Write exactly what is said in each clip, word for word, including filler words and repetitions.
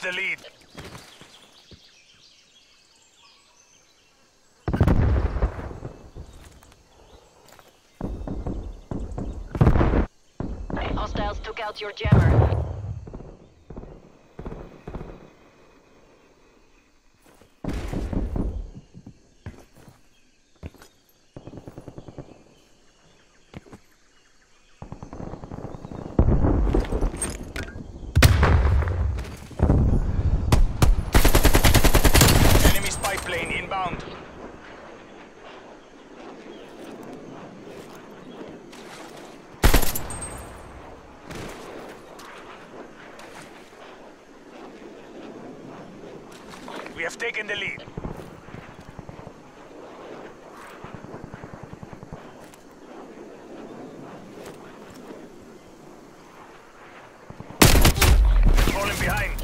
the lead. Hostiles took out your jammer. Enemy spy plane inbound. We have taken the lead. Falling behind.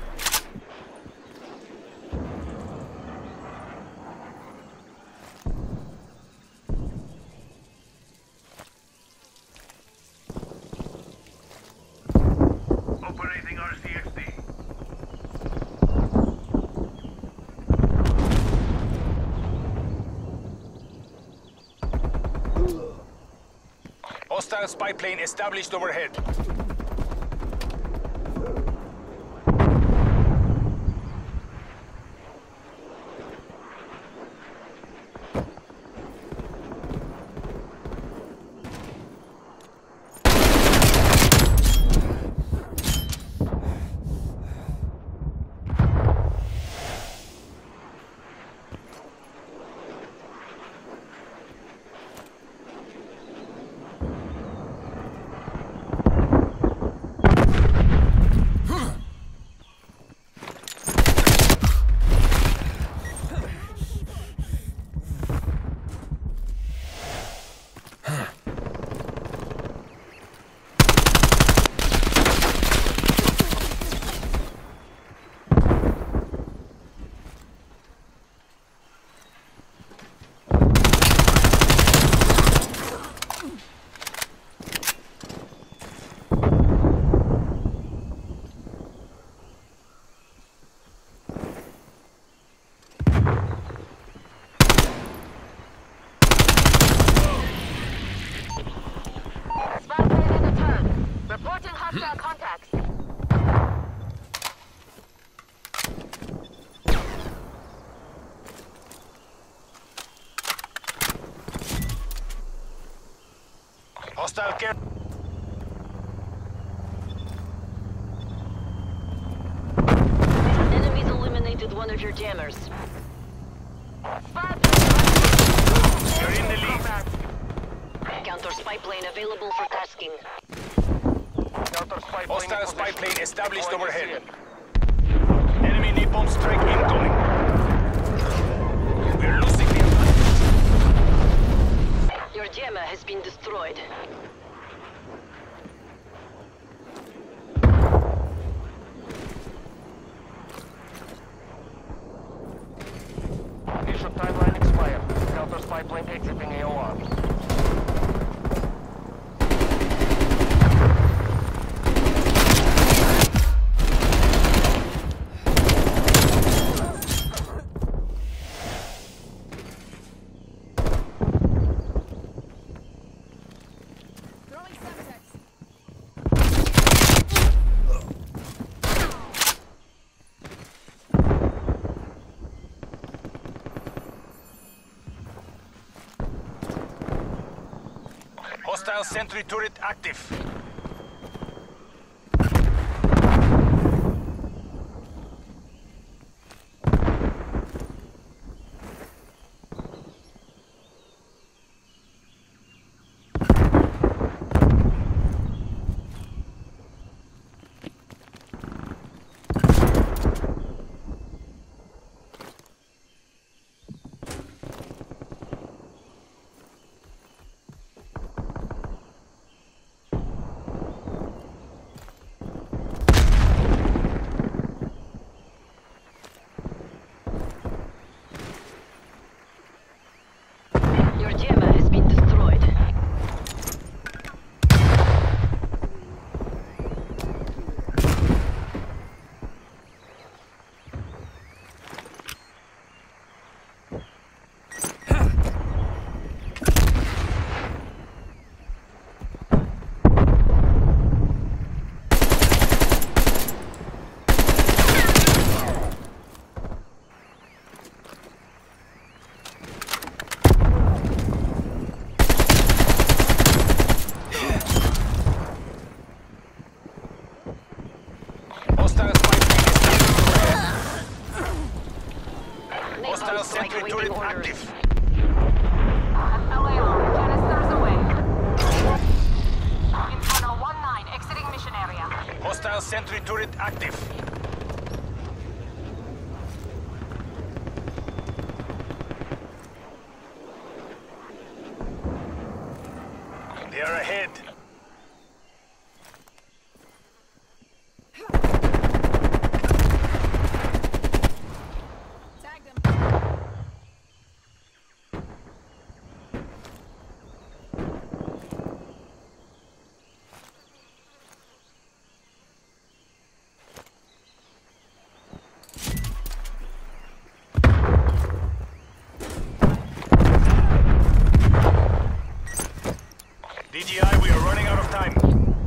Operating R C X D. Hostile spy plane established overhead. Spy plane in the turn. Reporting hostile contacts. Hostile care. Enemies eliminated one of your jammers. Spy You're in the lead. Counter spy plane available for tasking. Hostile spy plane established overhead. Enemy napalm strike incoming. We're losing the advantage. Your jammer has been destroyed. Mission timeline expired. Counter spy plane exiting A O R. Hostile sentry turret active. sentry turret active. They are ahead. D G I, we are running out of time.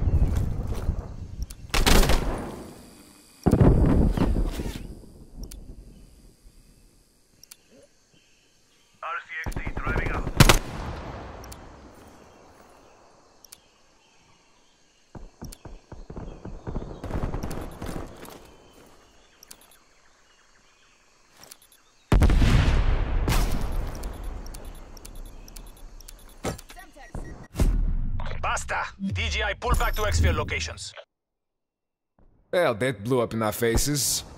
R C X D driving out. Basta! D G I, pull back to exfil locations. Well, that blew up in our faces.